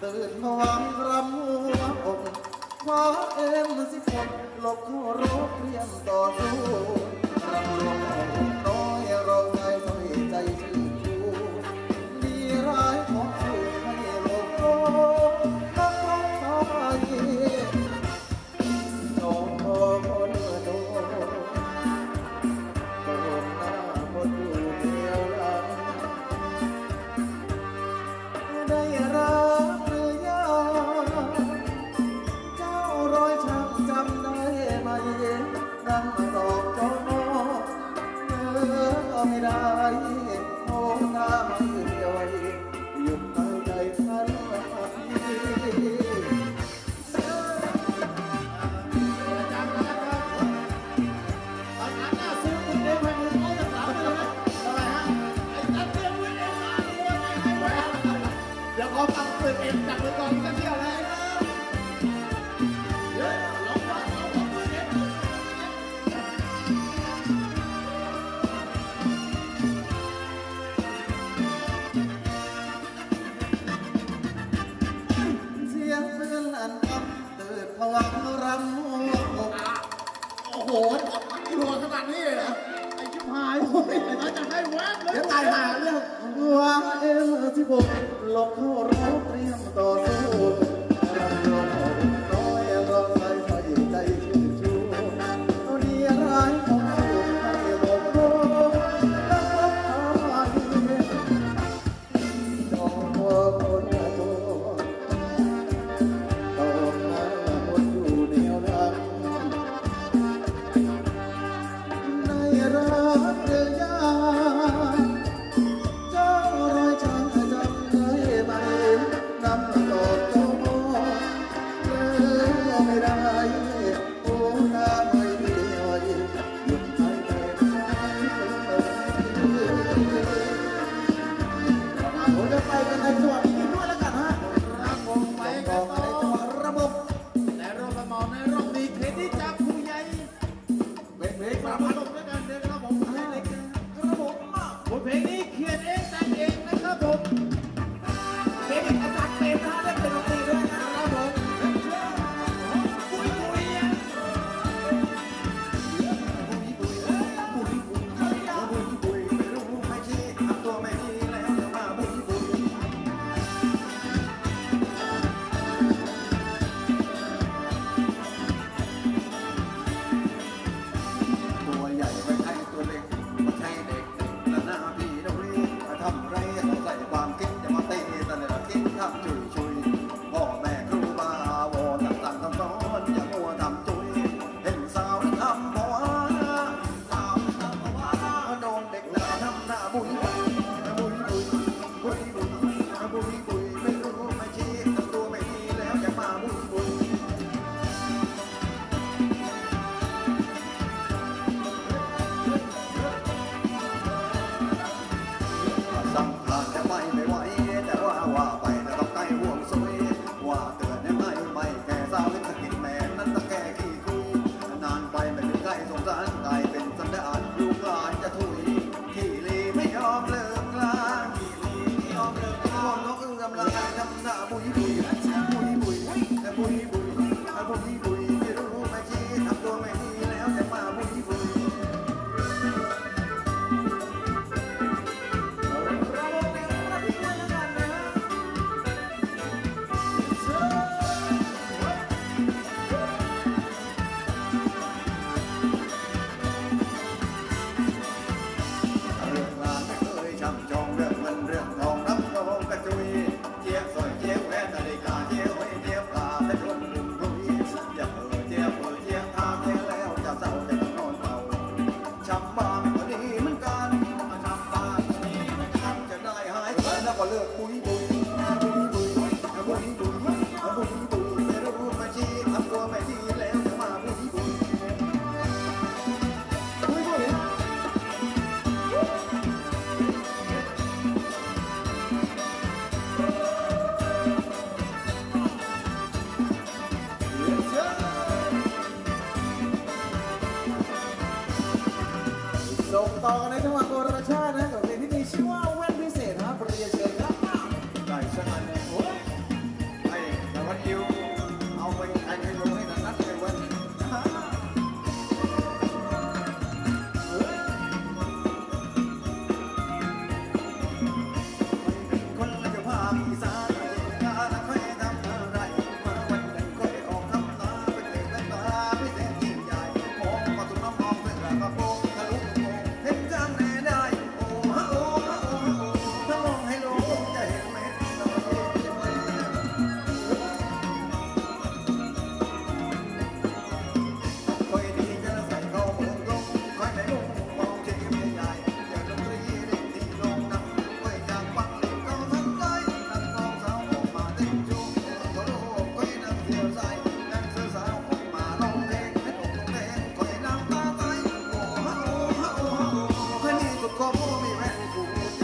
ตื่นผวังรำหัวอกคว้าเอ็มสิบคนหลบเข้ารบเตรียมต่อสู้รำรวมอกน้อยร้องไห้ถอยใจชื่นชูดีร้ายของสู้ให้โลกโลกนักร้องชายจงพอคนโดนหน้าคนอยู่เดียวหลังได้รักหรือยังเจ้ารอยช้ำจำได้ไหมนั่งตอบจอไม่ได้โอ้ตาไม่เดียวหยุดหายใจทันทีเดี๋ยวขอฟังเปิดเอ็มจากมือกองกันเที่ยวเลยเสียงปืนลั่นอับตื่นผวังรำหัวอกโอ้โหรัวขนาดนี้เลยเหรอไอ้ชิบหายโอ้ยเราจะให้แวบเลยเดี๋ยวตายหาเรื่องวางเอ็มสิบหกหลบเข้ารบเตรียมต่อสู้รำรวมอกน้อยร้องไห้ถอยใจชื่นชูดีร้ายของสู้ให้โลกโลกนักรบชายจงหัวคนโตตกหน้าคนอยู่แนวหลังในรักเดือยาเจ้ารอยช้ำจำได้ไหมน้ำตกโตเลือไม่ได้โอ้ตาไม่เดียวหยุดหายใจผมจะไปกันในจังหวัดนี้ด้วยแล้วกันฮะครับผมไปไปกักัน นต่ต่ออในจังหวัดระบบและรอบมอในรอบนี้เครดิตจากผู้ใหญ่เบรกมามาพัดลมด้วยกันเดินครับผมให้เลยครับผมบทเพลงนี้เขียนเองแต่งเองนะครับผมเพลงอาจารย์เต็มนะได้เป็นดนตรีด้วยนะครับผมปุยปุยอ่ะตัวใหญ่ไม่ใช่ตัวเล็กไม่ใช่เด็กและหน้าพี่น้องรีทำไรต้องใส่ความคิดจะมาตีแต่ละคิดทำชุยพ่อแม่ครูบาวอนต่างๆคำสอนอย่ามัวทำจุยเห็นสาวทำผัวสาวทำผัวโดนเด็กหน้าทำหน้าบุยบุยบุยบุยบุยบุยบุยไม่รู้ไม่ชี้ทำตัวไม่ดีแล้วอย่ามาบุยบุยสัมผัสจะไปไม่ไหวแต่ว่าไปแต่ต้องใกล้ห่วงซวยว่าเตือนให้ไม่แก่สาวเล็กสกินแม่นั้นต้องแก่ขี้คุยนานไปไม่ถึงใกล้สงสารกลายเป็นสันดานลูกหลานจะถุยขี้ลีไม่ยอมเลิกลาขี้ลีไม่ยอมเลิกลาคนเขาเอื้อมละอายทำหน้าบุยบุยบุยบุยแต่บุยบุยบุยบุยไม่รู้ไม่ชี้ทำตัวไม่ดีแล้วจะมาบุยบุยเรื่องงานไม่เคยช่ำชองเรื่องเงินเรื่องทองรับรองกระจุยเจี๊ยบสอยเจี๊ยบแหวนนาฬิกาเจี๊ยบไว้เจี๊ยบปลาเป็นคนหนึ่งคุยอย่าเจี๊ยบเจี๊ยบทางเจี๊ยบแล้วจะเศร้าจะนอนเบาช้ำบ้างก็ดีเหมือนกันช้ำบ้างก็ดีเหมือนกันจะได้หายไปแล้วก็เลิกปุยปุยปุยปุยปุยปุยปุยปุยปุยไม่รู้ไม่ชี้ทำตัวไม่ดีแล้วจะมาปุยปุยปุยปุย ส่งต่อกันในจังหวัดโคราชนะกับเพลงที่มีชื่อว่าแว่นพิเศษนะครับเรียนเชิญครับได้สักอันหนึ่งโอ้เที่ยวใจนั่งเสือสาวมาร้องเพลงให้อกเพลงคอยน้ำตาไหลโอ้ฮะโอ้ฮะโอ้ฮะแค่นี้ก็ขอมีแม่กูใจ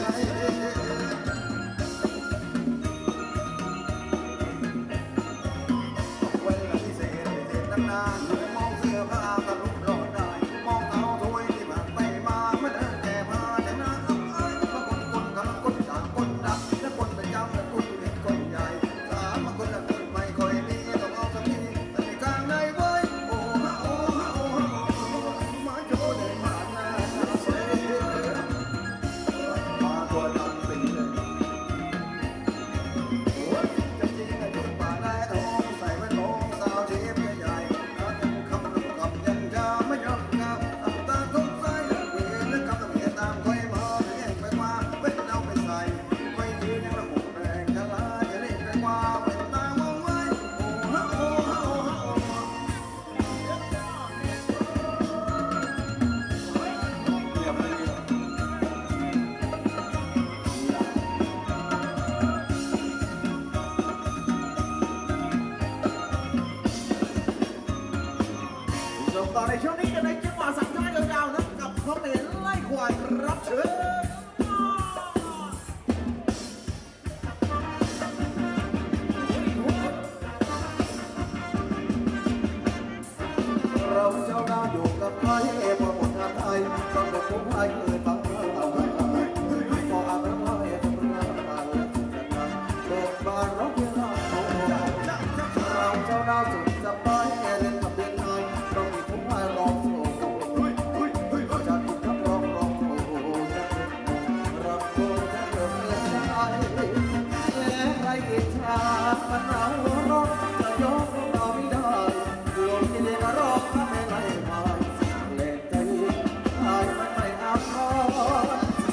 เวลาพิเศษพิเศษนานๆมองเสื้อผ้าตะลุกรอดได้มองเอาถ้วยที่ผ่านไปมาไม่เดินแก่ผ้าแต่หน้าอับอายมาคนทำคนด่าคนดักและคนประจำและคนเล็กคนใหญ่สามคนละคนไม่ค่อยมีต้องเอาสักทีแต่ในกลางในไว้โอ้ฮะโอ้ฮะโอ้ฮะมาโจเดินผ่านหน้าเซ่มาตัวดำเป็นเลยจริงๆอายุป่านายทองใส่แว่นมองสาวเทียบใหญ่คำนุ่มกับยังจะไม่ยอมกับตาสงสัยเวรและกับตะเมียตามคอยมาเรียกไปว่าเป็นเอาไปใส่ไม่ยืนยังระบบแรงจะลาจะเรียกไปว่าเป็นตามองไว้โอ้ฮะโอ้ฮะโอ้ฮะโอ้ฮะเรียบเลยส่งต่อในช่วงนี้จะได้จังหวะสัมภาษณ์ยาวๆนะกับคอมเมนต์ไล่ควายรับเชิญเราเจ้าดาวอยู่กับใครพอหมดงานไทยต้องบอกผมให้เคยฟังพออาบน้ำให้ทำร้ายเบิกบานร้องเพลงเราเจ้าดาวสุดสบายเล่นกับเด็กไทยต้องมีผมให้ร้องโซ่จะถูกทับร้องโอ้จะรับโซ่จะเกิดเรื่องใจใครอิจฉามันเอาร้องจะยกเราไม่ได้รวมที่เด็กร้องถ้าไม่ไล่พายเล่นใจพายมันไม่อาบร้อน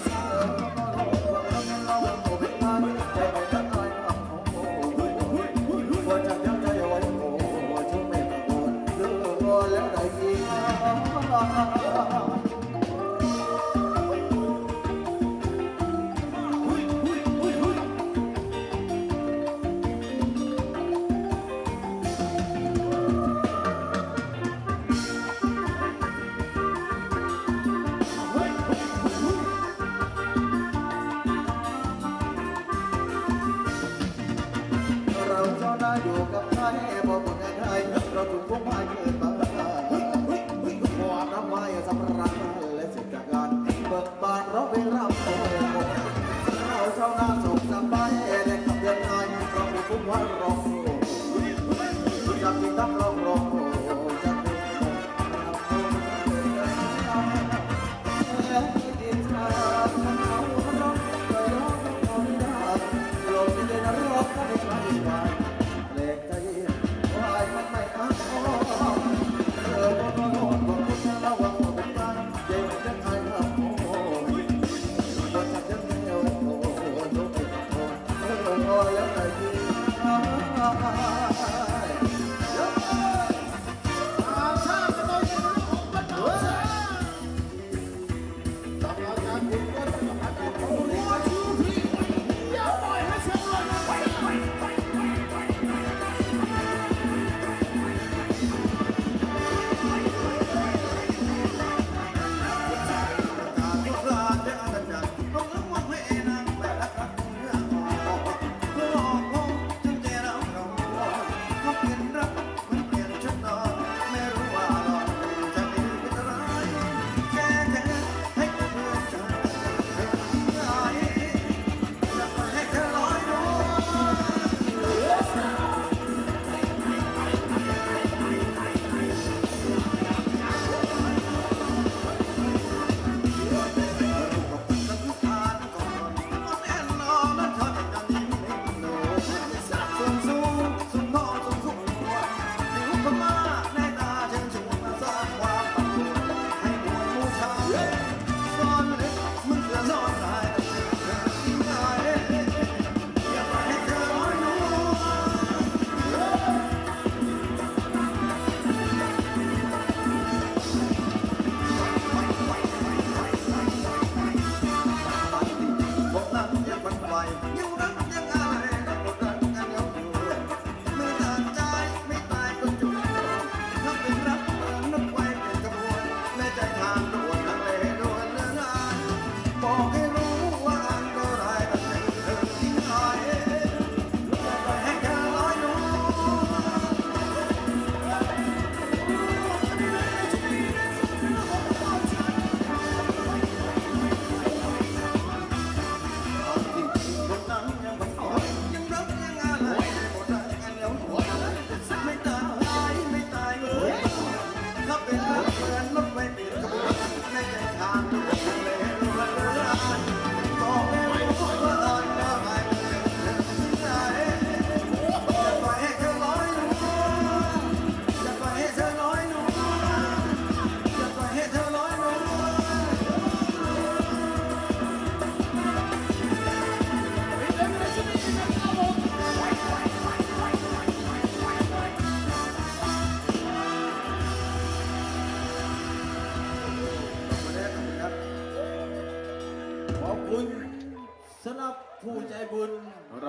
เราโอ้เป็นมันใจไม่ละลายอับโอ้ว่าจะยังใจไว้โอ้ช่วยไม่ตะโกนเลือกแล้วได้ยินเราเจ้าหน้าอยู่กับใครบอกคนไทยเราถูกพุ่งพายเกินมาพออาบน้ำไม้สำราญและเสร็จจากงานเบิกบานเราไปรับโอ้เราเจ้าหน้าสุขสบายเด็กกับเดือนไงเราถูกพุ่งพายร้องจับกินตั้งร้องจับกินชาเอาร้องก็ยอมก็ไม่ได้โลกที่ได้ร้องก็ไม่ไหวเล็กใจวายมันไม่อักอ้อบอกคุณระวังว่าเป็นบ้านเย็นจะทายครับโอ้ว่าจะยังเดียวโอ้ลูกติดโอ้แล้วไหนดี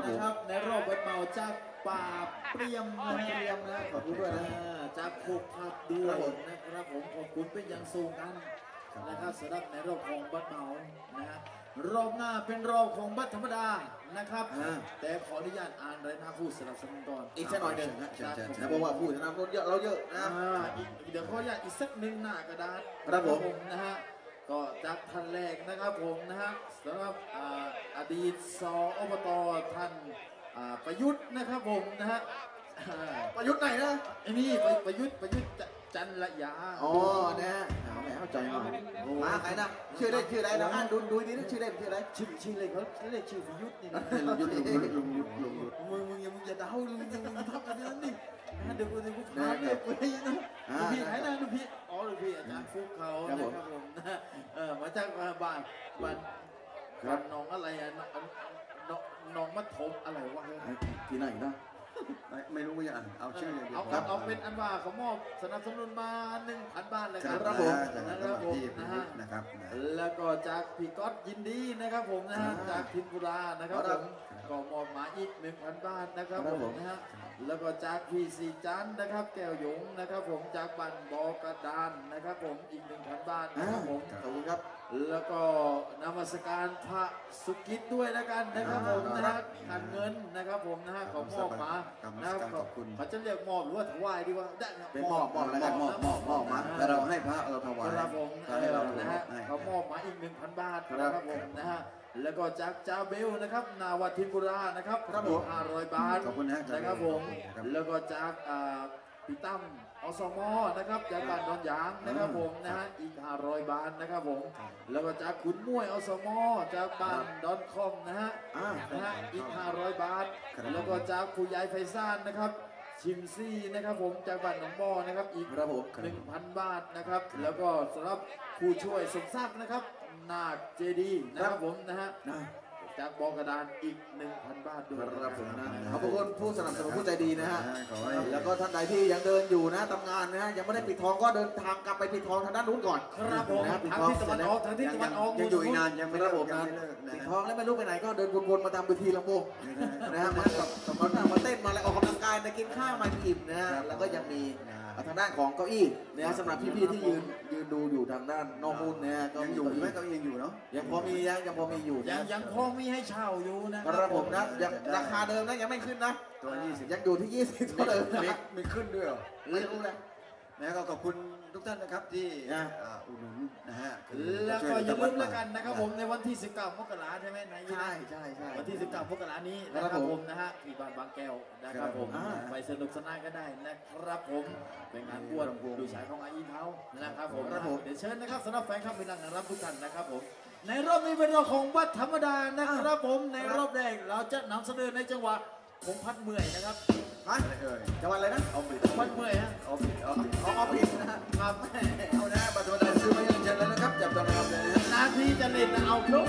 นะครับในรอบวันเมาจากป่าเปรียมนะขอบคุณด้วยนะจากโคกพับด้วยนะครับผมขอบคุณเป็นอย่างสูงกันนะครับสำหรับในรอบของบัตรเมานะฮะรอบหน้าเป็นรอบของบัตรธรรมดานะครับแต่ขออนุญาตอ่านรายนามผู้สนับสนุนก่อนอีกสักหน่อยหนึ่งนะเพราะว่าผู้สนับสนุนเยอะเราเยอะนะเดี๋ยวขออนุญาตอีกสักหนึ่งหน้ากระดาษครับผมนะฮะก็จากท่านแรกนะครับผมนะฮะสำหรับอดีตสอบตท่านประยุทธ์นะครับผมนะฮะประยุทธ์ไหนนะไอ้นี่ประยุทธ์จันระยาอ๋อนะฮะเอาแหมเข้าใจหน่อยมาใครนะชื่อเล่นชื่ออะไรนะอ่านดูดีนะชื่อเล่นชื่ออะไรชื่อเลยเขาเรียกชื่อประยุทธ์นี่นะลุงมึงอย่าเดามึงทำกันนั้นนี่เดี๋ยวกูถามเลยกูให้นะลูกพี่ไหนนะลูกพี่อ๋อลูกพี่อาจารย์ฟุกเขานะครับผมนะมาจากบ้านน้องอะไรอ่ะน้องมัดถมอะไรวะที่ไหนนะไม่รู้ว่าอย่างเอาชื่ออย่างเดียวเอาเป็นอันว่าเขามอบสนับสนุนมา 1,000 บาทเลยครับครับผมนะครับแล้วก็จากพี่ก๊อตยินดีนะครับผมนะฮะจากพินบุรานะครับผมก็มอบมาอีก 1,000 บาทนะครับผมนะฮะแล้วก็จากพี่สีจันนะครับแก้วหยงนะครับผมจากบ้านบอกระดานนะครับผมอีก 1,000 บาทนะครับผมขอบคุณครับแล้วก็นมัสการพระสุกิจด้วยแล้วกันนะครับผมนะฮะขันเงินนะครับผมนะฮะของมอบมานะครับขอบคุณเขาจะเรียกมอบหรือว่าถวายดีว่าได้ครับเป็นมอบแล้วกันมอบมาแต่เราให้พระเราถวายครับผมให้เรานะฮะเขามอบมาอีก 1,000 บาทนะครับผมนะฮะแล้วก็จากจาเบลนะครับนาวัทินบุรานะครับ500 บาทขอบคุณนะครับผมแล้วก็จากพี่ตั้มอสมนะครับจากบ้านดอนยางนะครับผมนะฮะอีก500 บาทนะครับผมแล้วก็จากขุนมวยอสมจากบ้านดอนคอมนะฮะอีก500 บาทแล้วก็จากผู้ใหญ่ไฟซ่านนะครับชิมซี่นะครับผมจากบ้านหนองบ่อนะครับอีก 1,000 บาทนะครับแล้วก็สำหรับผู้ช่วยสมศักดิ์นะครับนาคเจดีนะครับผมนะฮะจากบอกระดานอีก 1,000 บาทด้วยครับผมนะขอบคุณผู้สนับสนุนผู้ใจดีนะฮะแล้วก็ท่านใดที่ยังเดินอยู่นะทำงานนะฮะยังไม่ได้ปิดทองก็เดินทางกลับไปปิดทองทางด้านนู้นก่อนครับผมทางที่ตะวันออกยังอยู่อีกนานยังไม่คเลิรับกผมยังนะไม่เลิกนะปิดทองแล้วไม่รู้ไปไหนก็เดินวนๆมาตามเวทีลำโพงนะฮะมาเต้นมาอะไรออกกำลังกายมากินข้าวมาอิ่มนะฮะแล้วก็ยังมีทางด้านของเก้าอี้นะฮะสำหรับพี่ๆที่ยืนดูอยู่ทางด้านนอกหุ้นนะฮะก็ยังอยู่ไหมก็ยังอยู่เนาะยังพอมีอยู่ยังพอมีให้เช่าอยู่นะครับผมนะยังราคาเดิมนะยังไม่ขึ้นนะตัว20 ยังอยู่ที่20เท่าเดิมนะมีขึ้นด้วยเหรอไม่รู้นะนะก็ขอบคุณทุกท่านนะครับที่อุดหนุนนะฮะแล้วก็อย่าลืมแล้วกันนะครับผมในวันที่ 19 มกราใช่ไหมนายใช่วันที่ 19 มกรานี้นะครับผมนะฮะที่บ้านบางแก้วนะครับผมไปสนุกสนานก็ได้นะครับผมเป็นงานบวชดูฉายของอาอีเท้านะครับผมเดี๋ยวเชิญนะครับสำหรับแฟนคลับเป็นนักรับทุกท่านนะครับผมในรอบนี้เป็นรอบของวัดธรรมดานะครับผมในรอบแรกเราจะนำเสนอในจังหวะของพัดเมื่อยนะครับฮะจังหวัดอะไรนะเอาปิดพัดเมื่อยฮะเอาปิดเอาผิดนะฮะครับเอานะบัตรธรรมดาซื้อมายังเชิญแล้วนะครับจับตอนนะครับเลยนะนาทีจะเล่นนะเอาลุก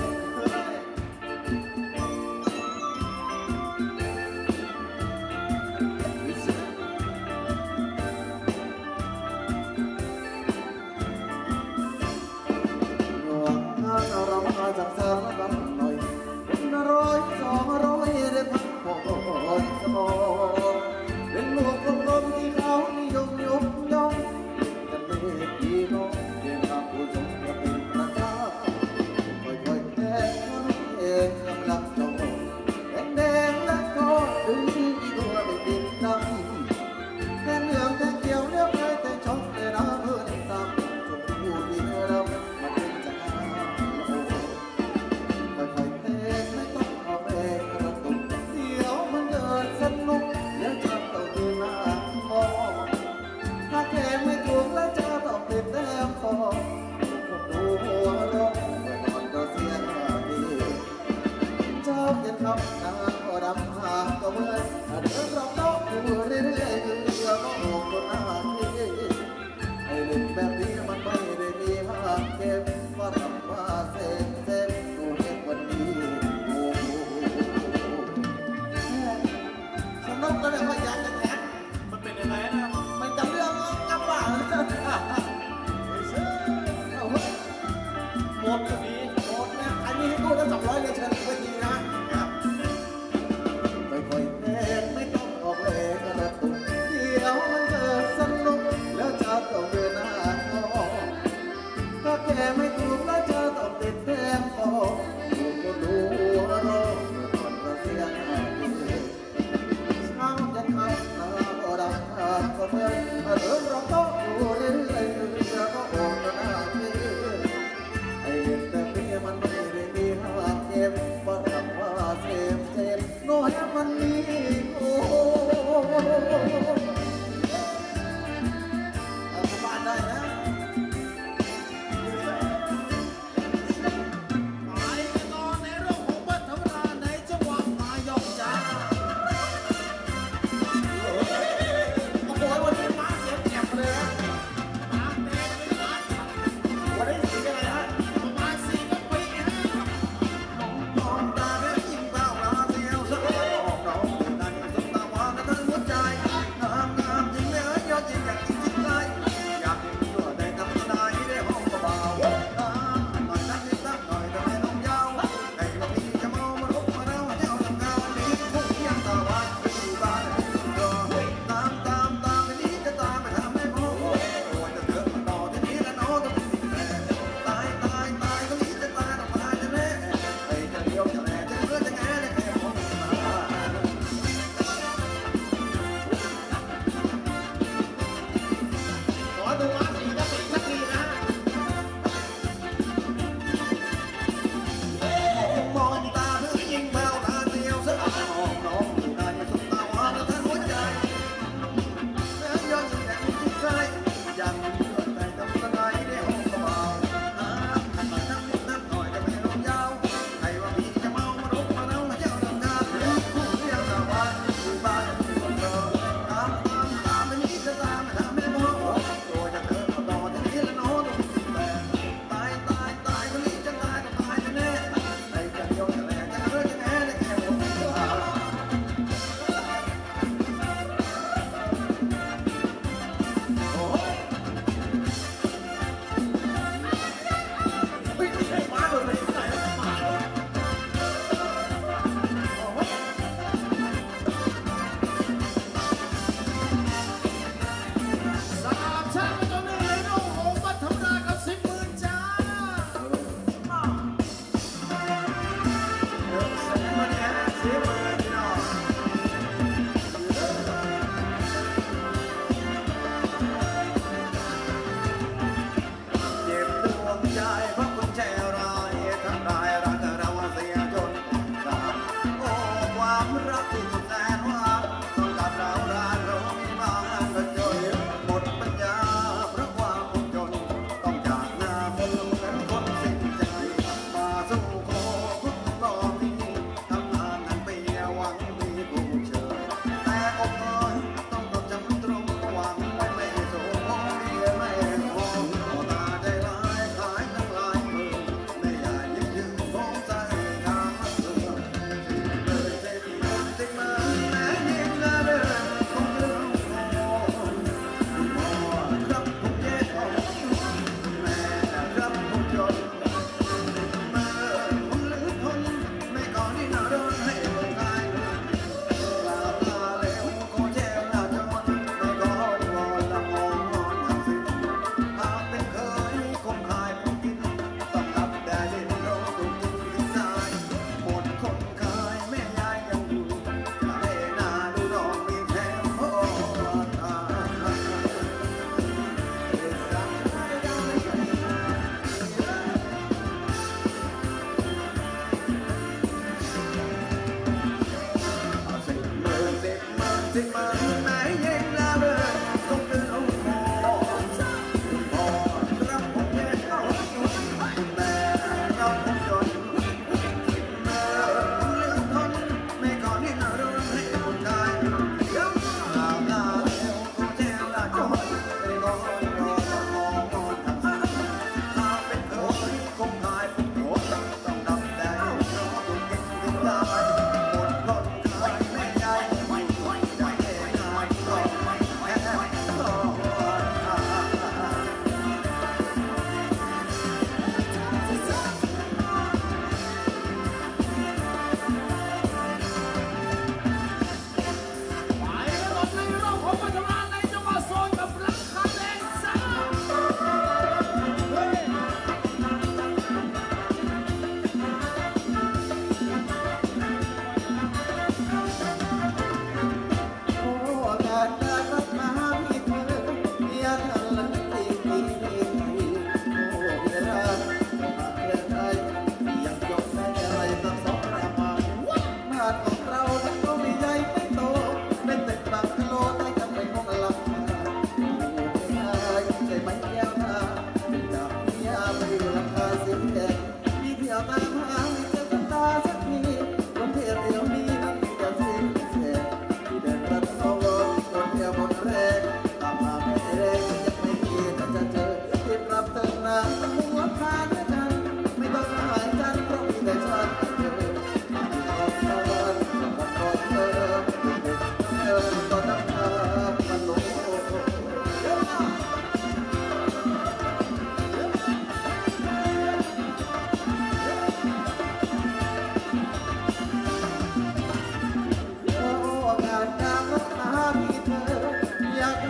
หน่วงงานเรามาจากเธอกันหน่อยเป็น100 200ได้พักผ่อนสมองเป็นหลวงกลมๆที่เขานิยมย่องกันเมตดี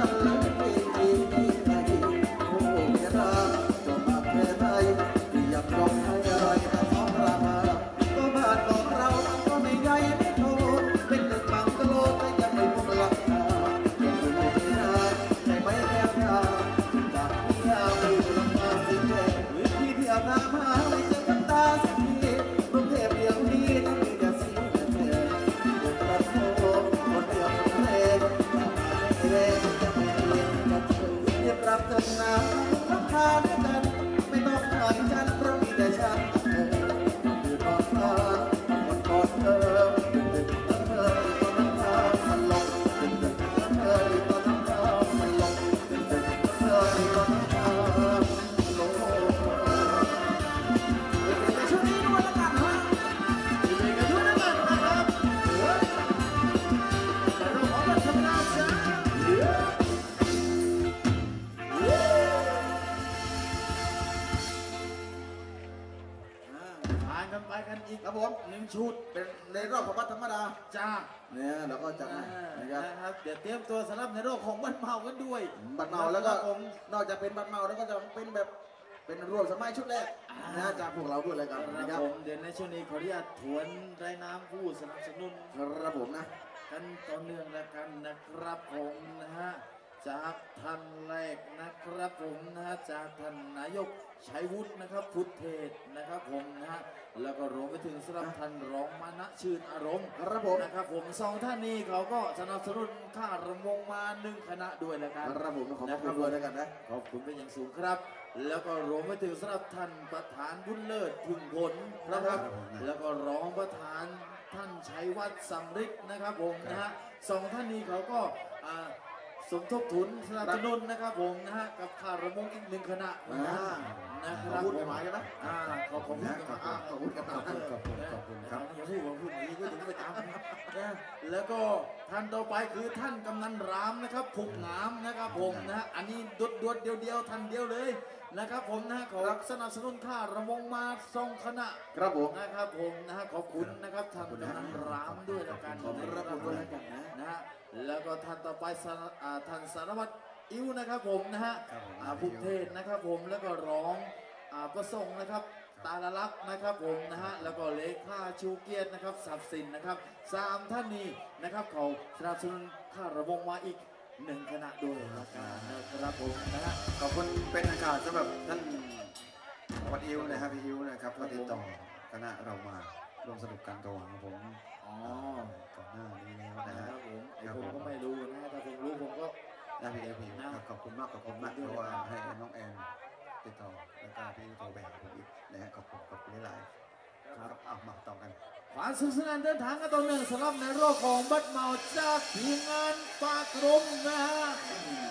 ผ่านกันไปกันอีกครับผมหนึ่งชุดเป็นในรอบของวัดธรรมดาจ้าเนี่ยเราก็จัดให้นะครับนะครับเดี๋ยวเตรียมตัวสำหรับในโลกของบันเมากันด้วยบัตรเมาแล้วก็ผมนอกจากเป็นบัตรเมาแล้วก็จะเป็นแบบเป็นรวมสมัยชุดแรกนะจากพวกเราด้วยเลยกันนะคครัรับบ ผมเดี๋ยวในช่วงนี้ขออนุญาตทวนรายนามผู้สนับสนุนครับผมนะกันต่อเนื่องแล้วกันนะครับผมนะฮะจากท่านแรกนะครับผมนะฮะจากท่านนายกชัยวุฒินะครับพุทธเทศนะครับผมนะฮะแล้วก็รวมไปถึงสำหรับท่านรองมานะชื่นอารมณ์ครับผมนะครับผมสองท่านนี้เขาก็สนับสนุนค่ารำวงมาหนึ่งคณะด้วยแล้วกันครับผมขอบคุณด้วยแล้วกันนะขอบคุณเป็นอย่างสูงครับ แล้วก็รวมไปถึงสำหรับท่านประธานบุญเลิศพึงผลนะครับ แล้วก็รองประธานท่านชัยวัฒน์สำริดนะครับผมนะฮะสองท่านนี้เขาก็สมทบทุนสนับสนุนนะครับผมนะฮะกับค่าระมงอีกหนึ่งคณะนะครับพูดหมายกันนะขอบคุณครับขอบคุณครับขอบคุณครับอย่าพูดอย่างนี้ก็ถึงไปตามนะแล้วก็ท่านต่อไปคือท่านกำนันรามนะครับผูกงามนะครับผมนะฮะอันนี้ดวดเดียวท่านเดียวเลยนะครับผมนะขอสนับสนุนค่าระมงมาส่งคณะครับผมนะครับผมนะฮะขอบคุณนะครับท่านกำนันรามด้วยแล้วกันขอบคุณครับด้วยแล้วกันนะนะฮะแล้วก็ท่านต่อไปท่านสารวัตรอิ้วนะครับผมนะฮะครับผมภูมิเทศนะครับผมแล้วก็ร้องประสงค์นะครับตาละลักษณ์นะครับผมนะฮะแล้วก็เลขาชูเกียรตินะครับทรัพย์สินนะครับสามท่านนี้นะครับเขาสนับสนุนค่าระวงมาอีกหนึ่งคณะด้วยละกันนะครับผมนะฮะขอบคุณเป็นอากาศสำหรับท่านวัดอิวนะครับพี่อิวนะครับก็ติดต่อคณะเรามาร่วมสนุกกันตัวของผมอ๋อก่อนหน้านี้แล้วนะนะคฮะรับผมไอ้ผมก็ไม่รู้นะถ้าผมรู้ผมก็นะพี่เอพี่ครับขอบคุณมากเพราะว่าให้น้องแอนติดต่อแล้วก็พี่โทรไปหาผมอีกนะฮะขอบคุณหลายๆครับเอามาต่อกันความสนุกสนานเดินทางกันต่อเนื่องสำหรับในโลกของบัดเมาจากทีมงานปากรมนะฮะ